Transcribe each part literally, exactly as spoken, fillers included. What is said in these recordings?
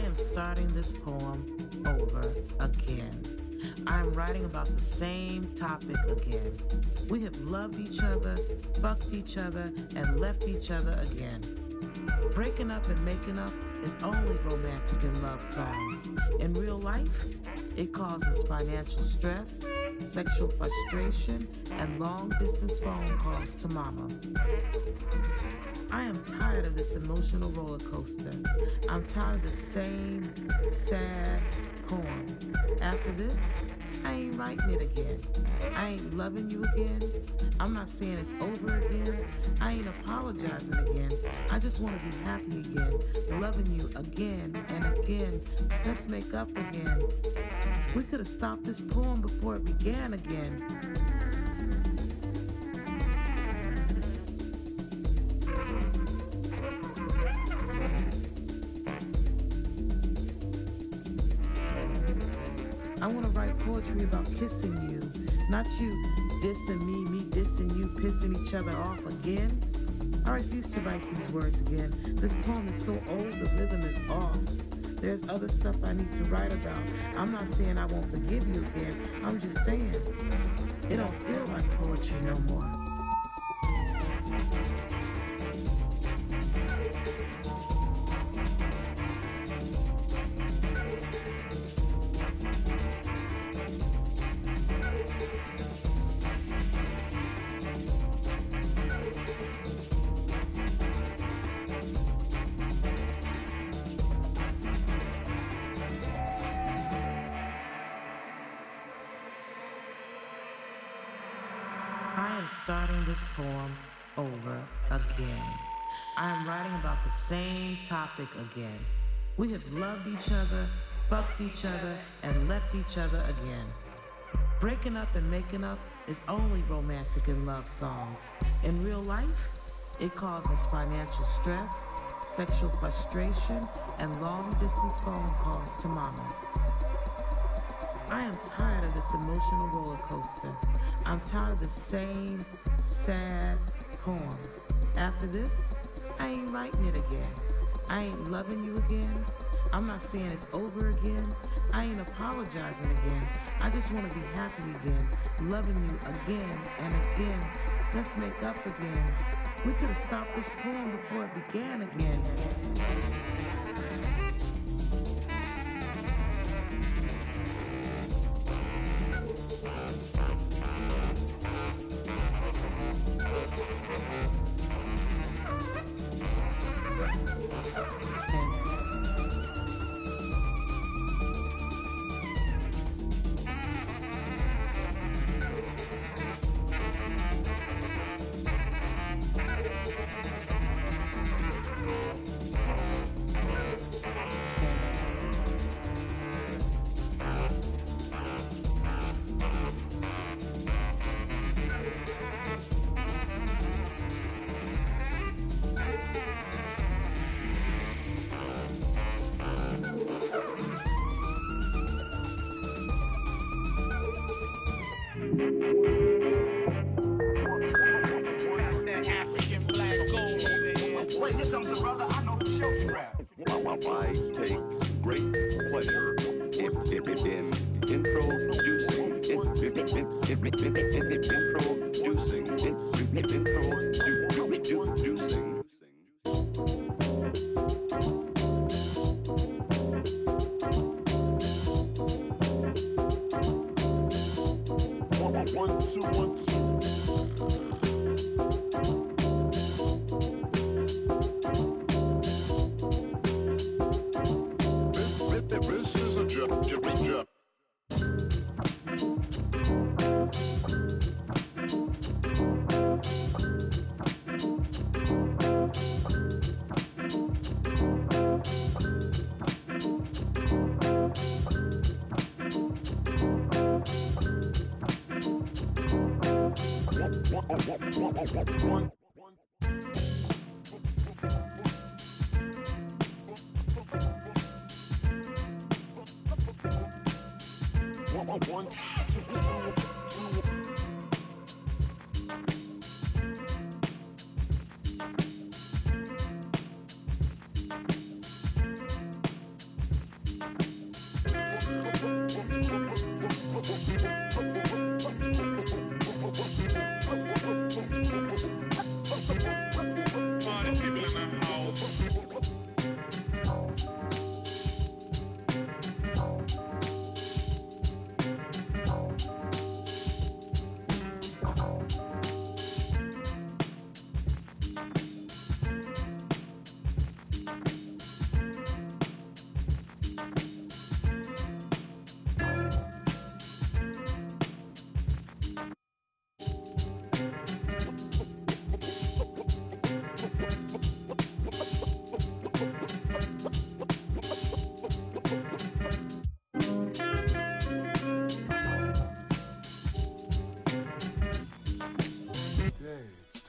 am starting this poem over again. I'm writing about the same topic again. We have loved each other, fucked each other, and left each other again. Breaking up and making up is only romantic in love songs. In real life, it causes financial stress, sexual frustration, and long-distance phone calls to mama. I am tired of this emotional roller coaster. I'm tired of the same sad poem. After this, I ain't writing it again. I ain't loving you again. I'm not saying it's over again. I ain't apologizing again. I just want to be happy again, loving you again and again. Let's make up again. We could have stopped this poem before it began again. I want to write poetry about kissing you, not you dissing me, me dissing you, pissing each other off again. I refuse to write these words again. This poem is so old, the rhythm is off. There's other stuff I need to write about. I'm not saying I won't forgive you again. I'm just saying it don't feel like poetry no more. I am starting this poem over again. I am writing about the same topic again. We have loved each other, fucked each other, and left each other again. Breaking up and making up is only romantic in love songs. In real life, it causes financial stress, sexual frustration, and long-distance phone calls to mama. I am tired of this emotional roller coaster. I'm tired of the same sad poem. After this, I ain't writing it again. I ain't loving you again. I'm not saying it's over again. I ain't apologizing again. I just want to be happy again, loving you again and again. Let's make up again. We could have stopped this poem before it began again. I take great pleasure in, in, in introducing, in, in, in, in, in, in, introducing, in, in, introducing. One, two, one, two. This is a jump, jump, jump. One, one, one, one.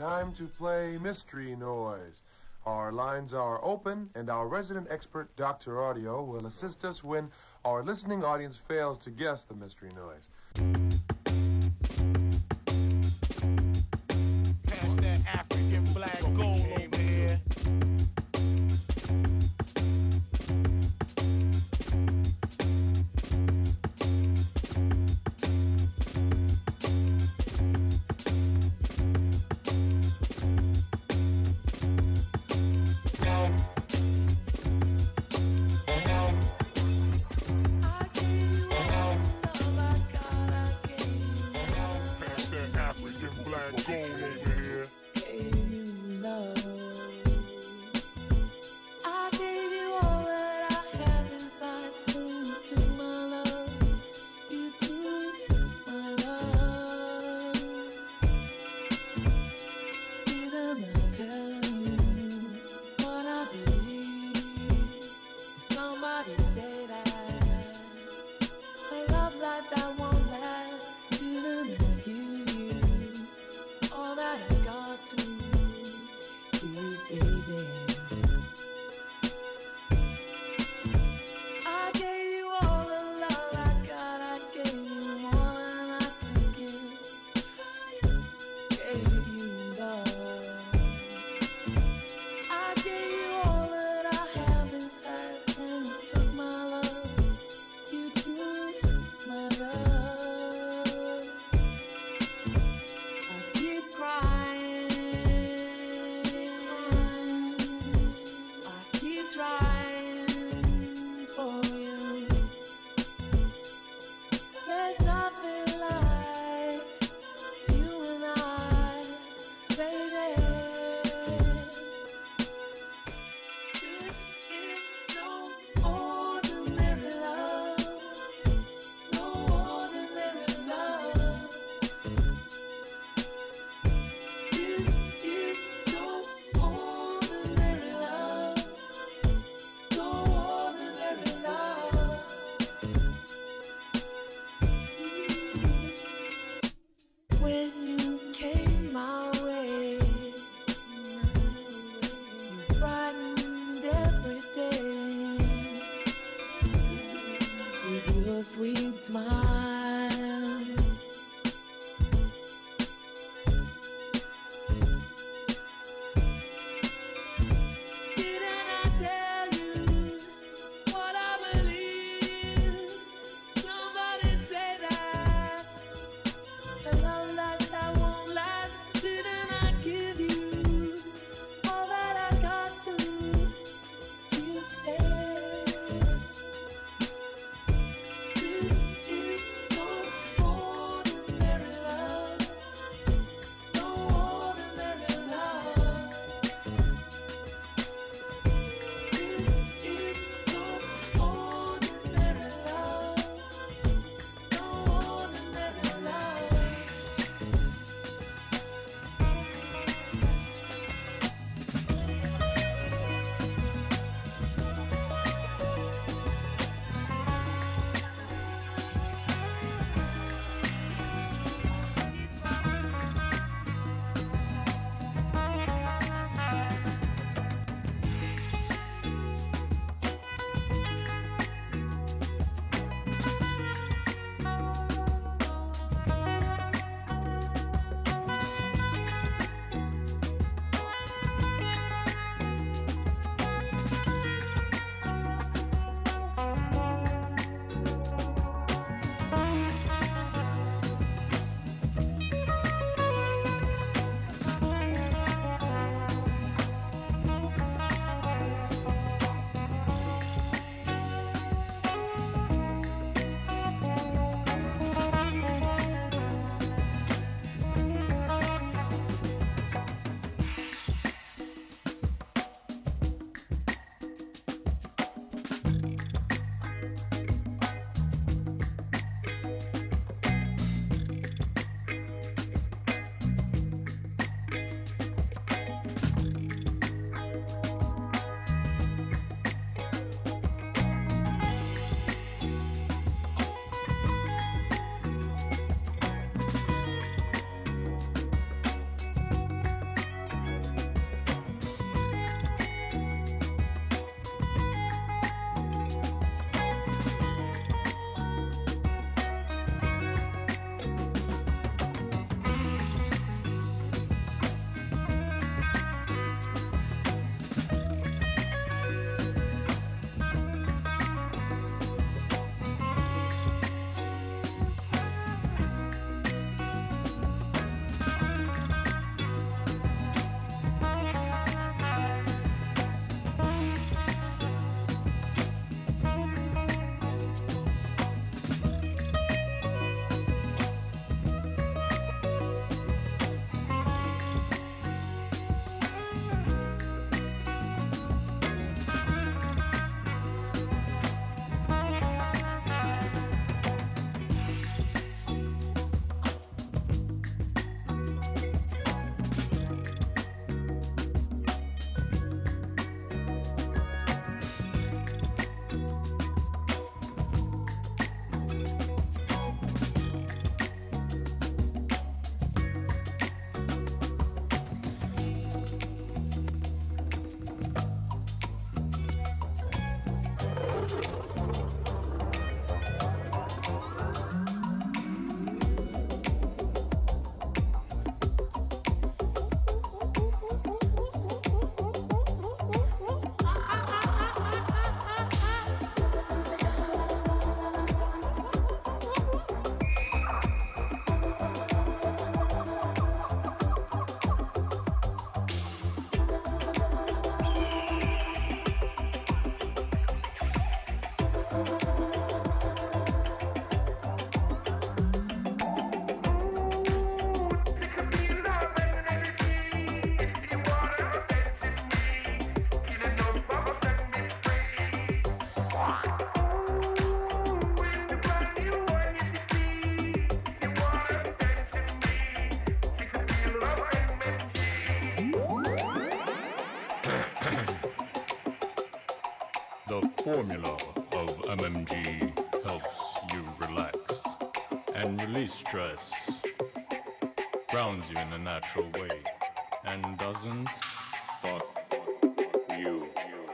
time to play Mystery Noise. Our lines are open, and our resident expert, Doctor Audio, will assist us when our listening audience fails to guess the mystery noise. Pass that African black gold over here. Sweet smile. Didn't I tell you what I believe? Somebody say that the love like that formula of M M G helps you relax and release stress, grounds you in a natural way, and doesn't fuck you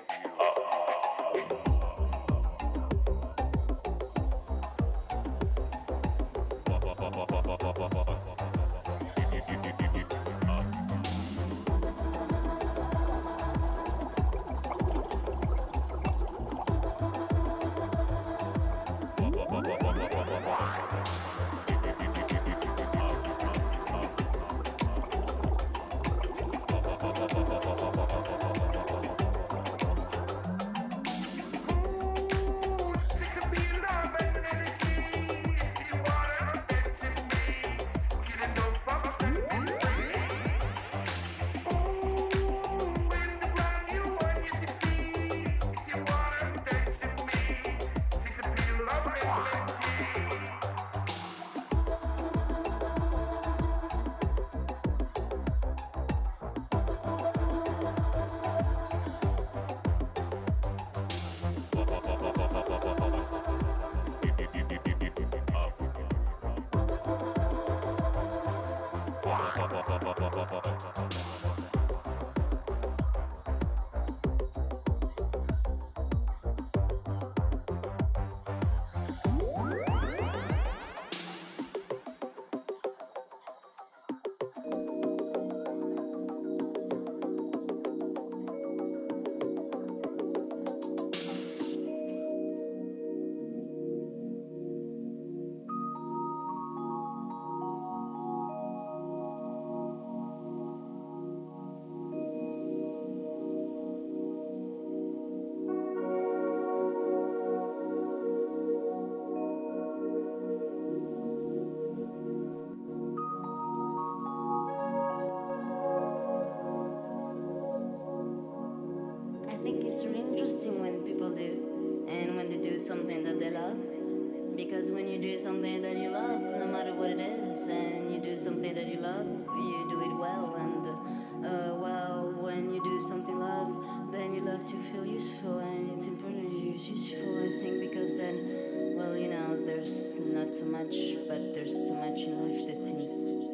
I think it's really interesting when people do, and when they do something that they love. Because when you do something that you love, no matter what it is, and you do something that you love, you do it well. And uh, well, when you do something love, then you love to feel useful, and it's important to use useful, I think, because then, well, you know, there's not so much, but there's so much in life that seems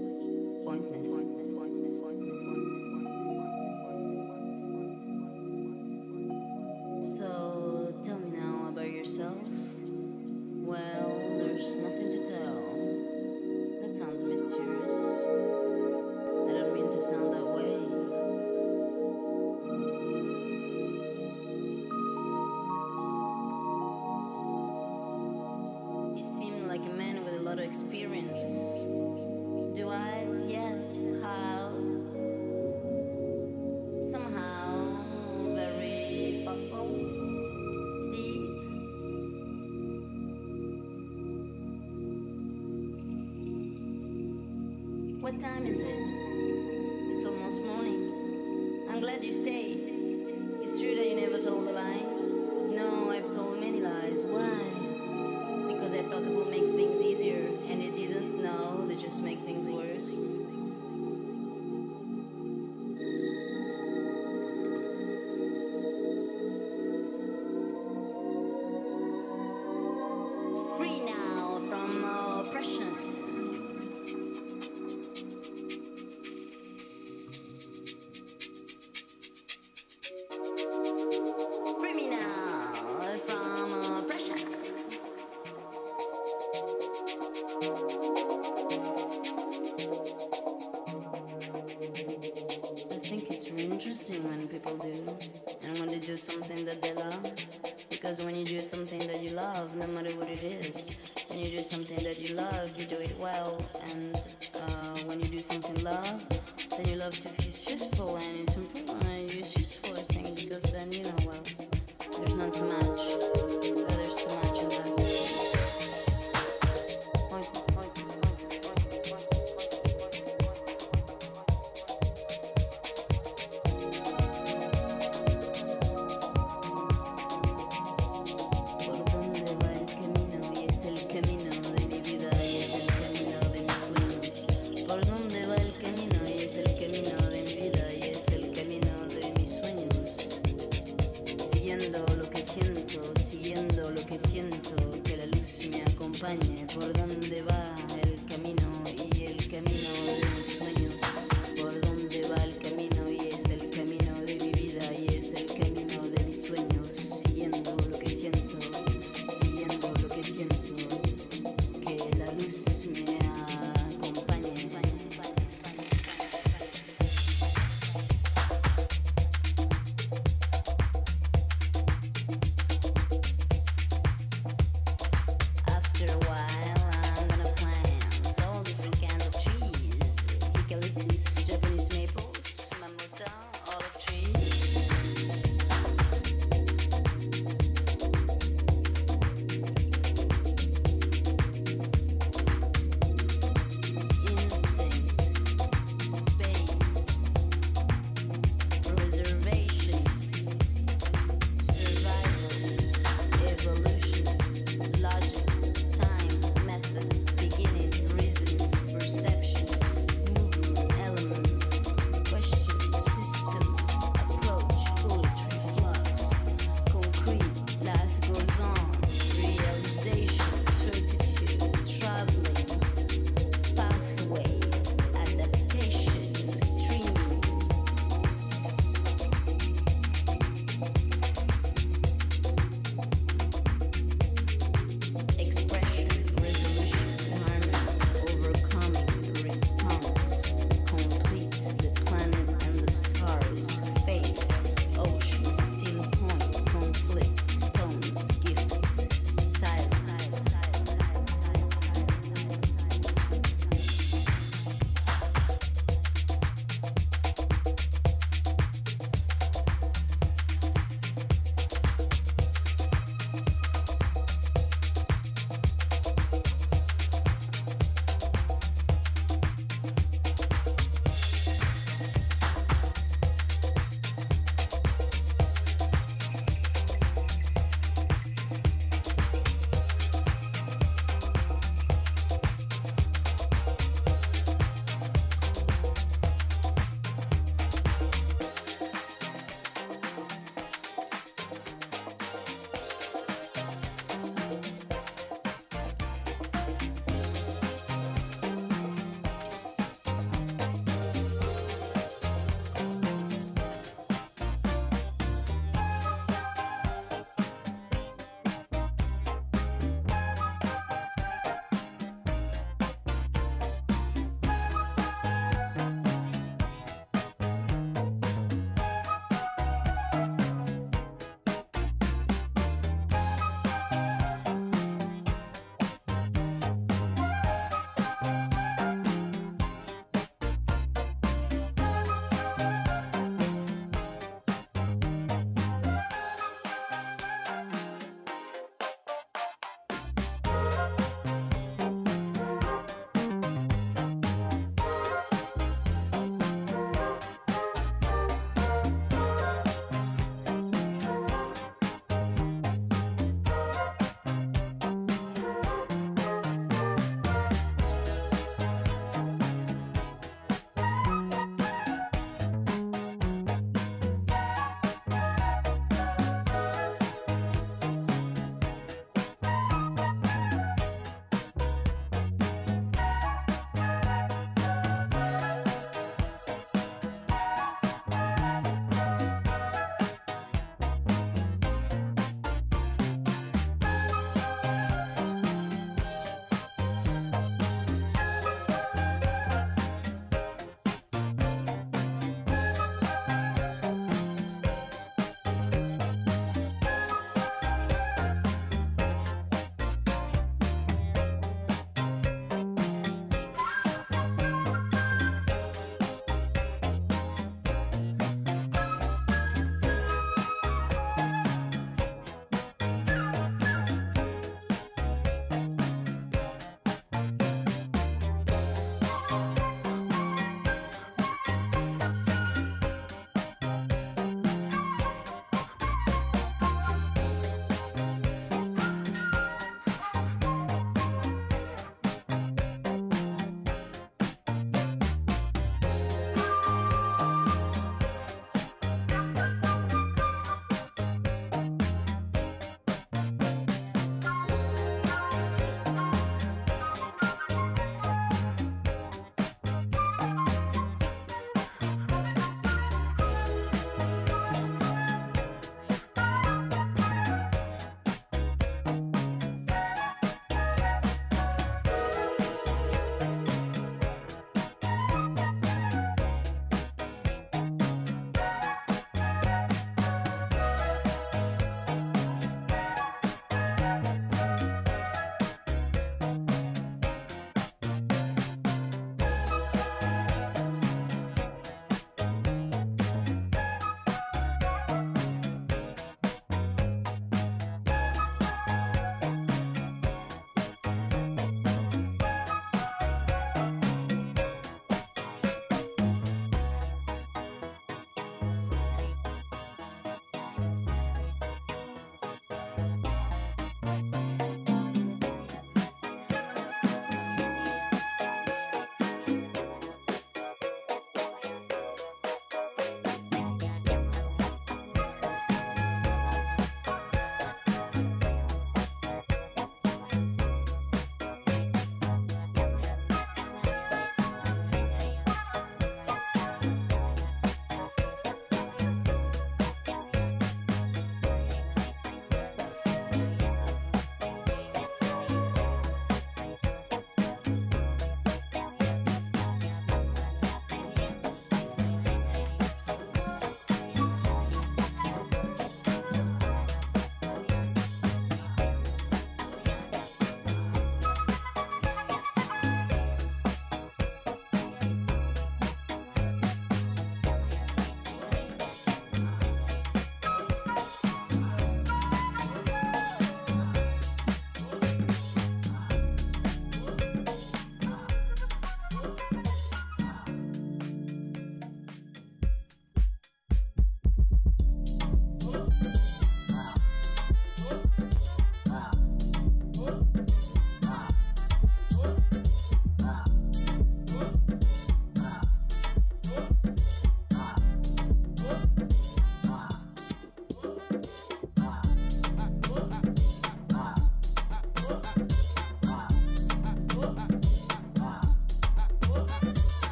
pointless. So tell me now about yourself. Well, there's nothing to tell. That sounds mysterious. I don't mean to sound that way. You seem like a man with a lot of experience. Do I? Yes. How? Somehow very thoughtful, deep. What time is it? It's almost morning. I'm glad you stayed. It's true that you never told a lie. No, I've told many lies. Why? Because I thought it would make things easier, and it didn't. No, they just make things worse. Free now from oppression. Free me now from oppression. I think it's really interesting when people do, and when they do something that they love. Because when you do something that you love, no matter what it is, when you do something that you love, you do it well. And uh, when you do something love, then you love to feel useful, and it's important to use useful, I think, because then, you know, well, there's not so much, but there's so much in that. Point, point, point, point, point, point. Por dónde va el camino, y es el camino de mi vida, y es el camino de mis sueños. Por dónde va el camino, y es el camino de mi vida.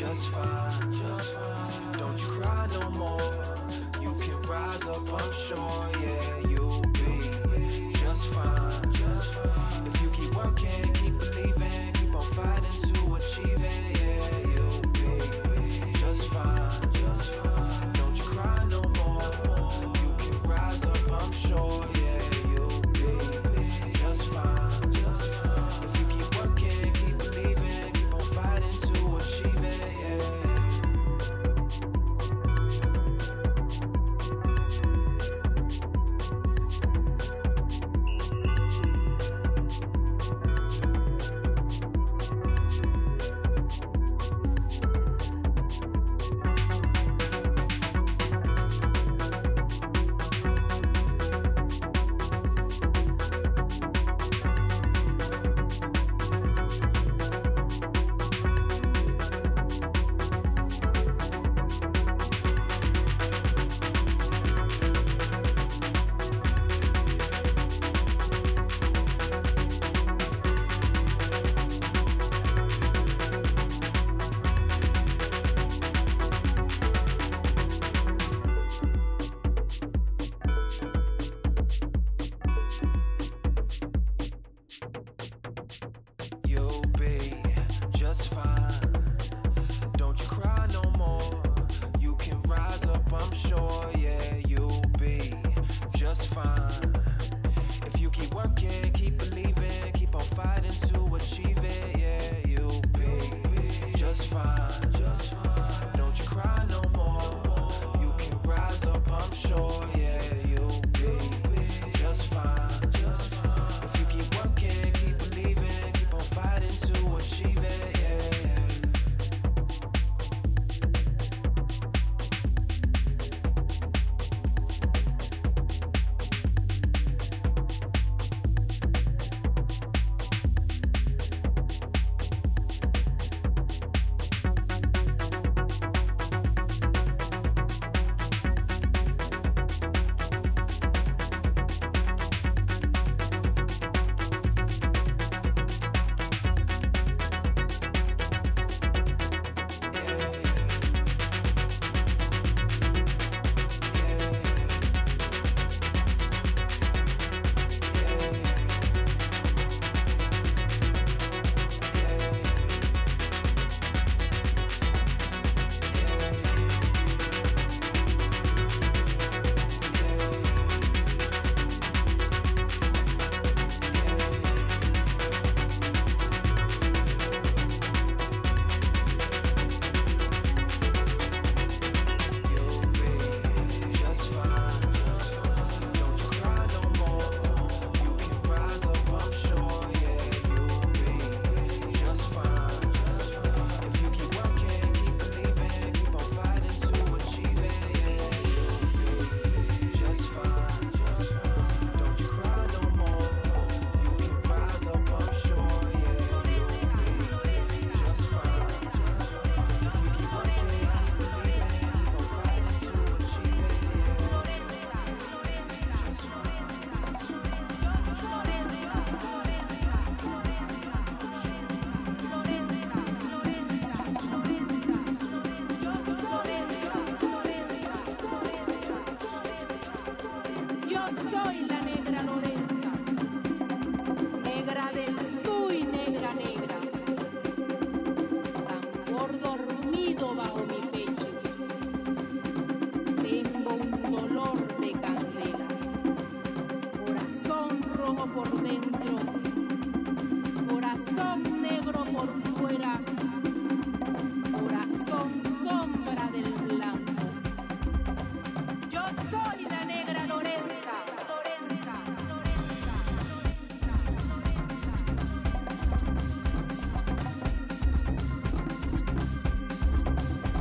just fine, just fine. Don't you cry no more. You can rise up, I'm sure, yeah, you'll be just fine, just fine. If you keep working, keep believing, keep on fighting to achieve it, yeah, you'll be just fine, just fine. Don't you cry no more. You can rise up, I'm sure, yeah, you'll be just fine, just fine. If you keep working, keep believing, keep on fighting to achieve it, yeah. You'll be just fine. Don't you cry no more. You can rise up, I'm sure, yeah, you'll be just fine. If you keep working, keep believing, keep on fighting to achieve it, yeah, you'll be just fine, just fine. Don't you cry no more. You can rise up, I'm sure, yeah, you'll be just fine, just fine. If you keep working, keep believing, keep on fighting to achieve it, yeah, yeah. You'll be just fine. Don't you cry no more. You can rise up, I'm sure, yeah, you'll be just fine. If you keep working, keep believing, keep on fighting to achieve it, yeah, you'll be just fine. Don't you cry no more. You can rise up, I'm sure, yeah, you'll be just fine. If you keep working, keep believing, keep on fighting to achieve it, yeah, just fine. Yo soy la negra Lorenza, negra del tú y negra negra, tambor dormido bajo mi pecho, tengo un dolor de candelas, corazón rojo por dentro, corazón negro por fuera, corazón sombra del blanco. Yo soy la negra Lorenza, Lorenza, Lorenza.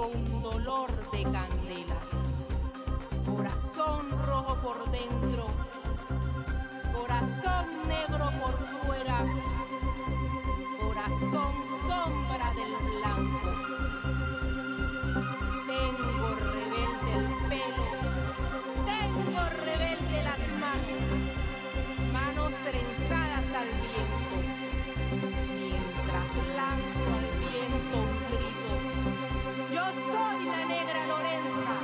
tengo un dolor de candelas. Corazón rojo por dentro, corazón negro por fuera, corazón sombra del blanco. Tengo rebelde el pelo, tengo rebelde las manos, manos trenzadas al viento, mientras lanzo al viento un grito. Yo soy la negra Lorenza.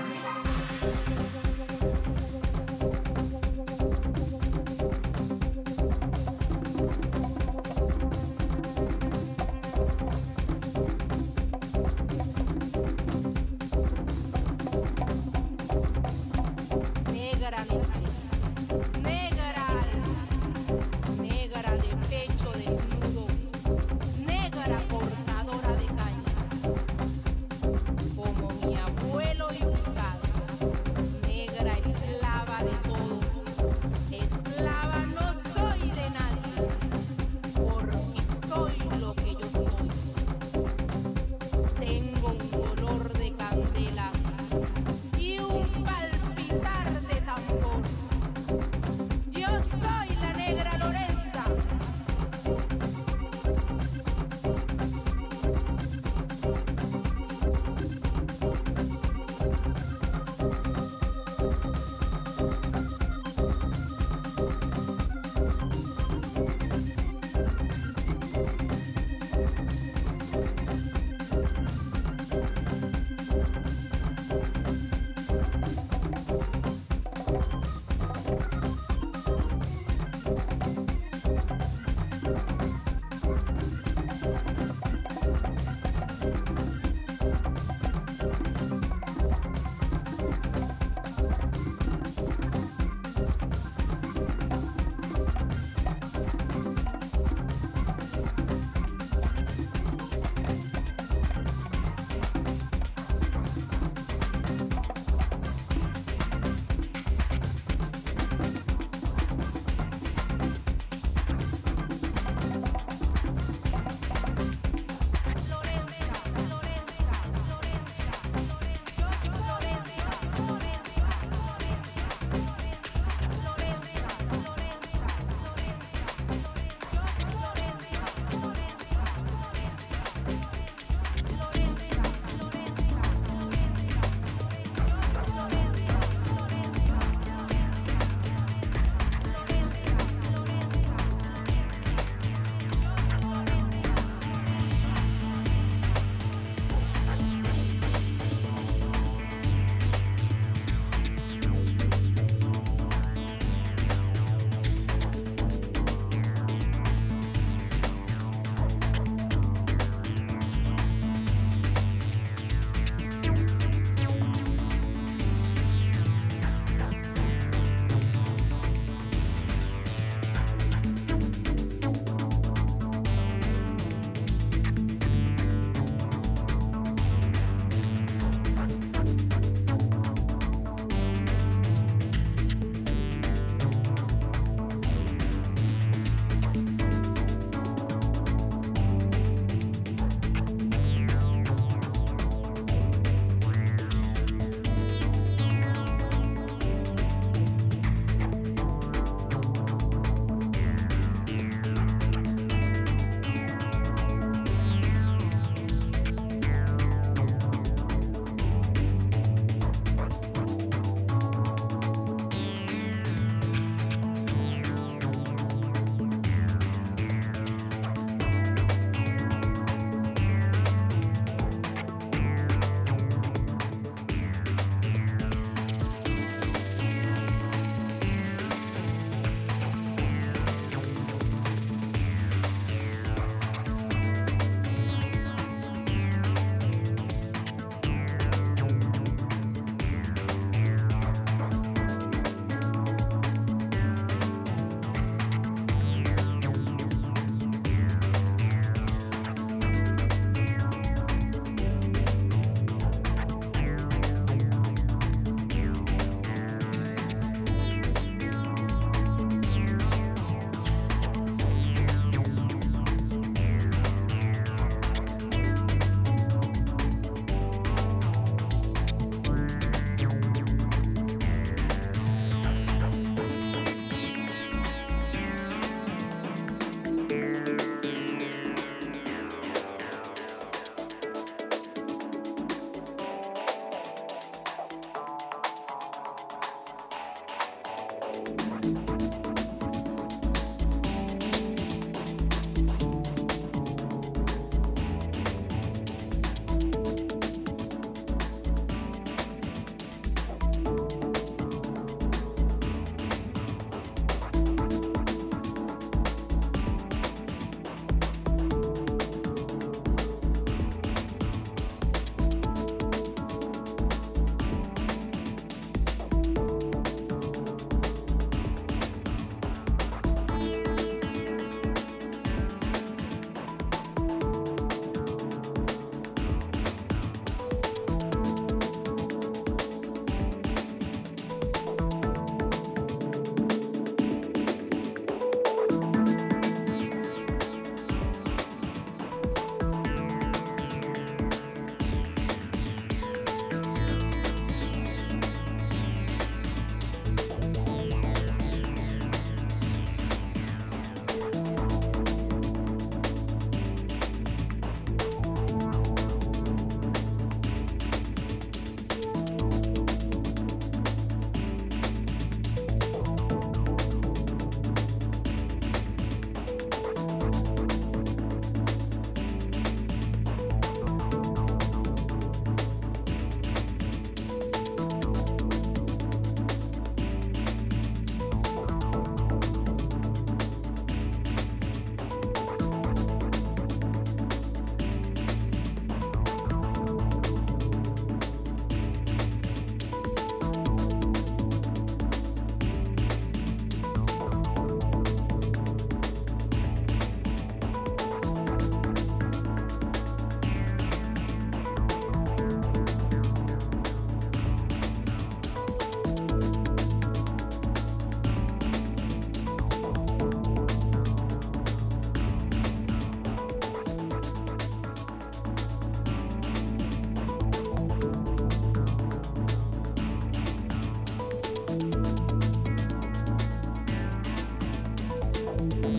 Thank